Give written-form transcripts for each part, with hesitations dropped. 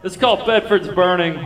It's called Bedford's Burning.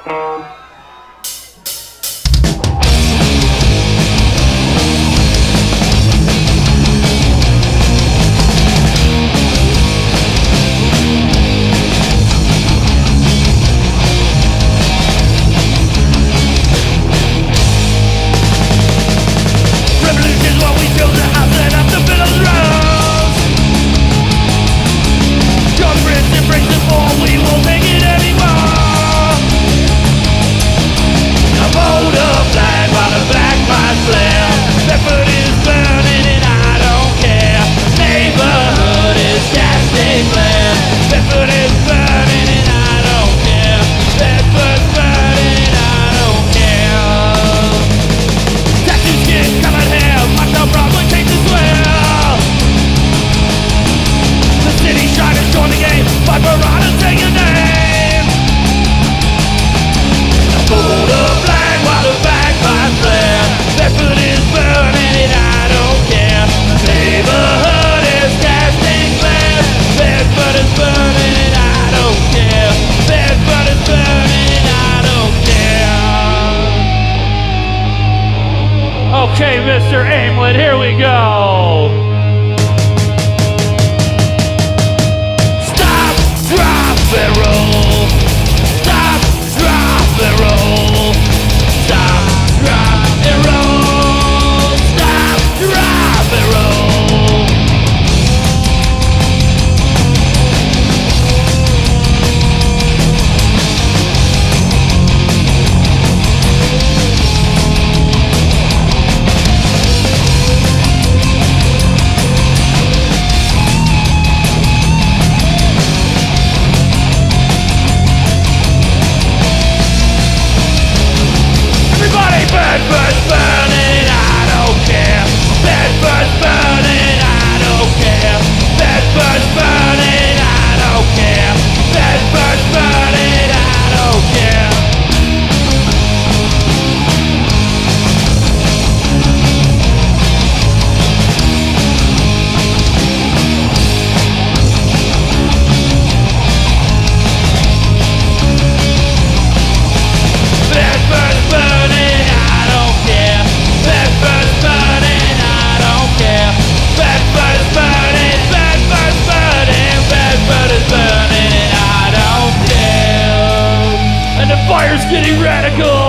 Okay, Mr. Aimlet, here we go. Stop, drop, and roll. Stop, drop, and roll. Stop, drop, and roll. Stop, drop, and roll. Bedford's burning, I don't care. Bedford's burning, I don't care. Bedford's burning, I don't care. Bedford's burning, I don't care. Bedford's burning. Fire's getting radical.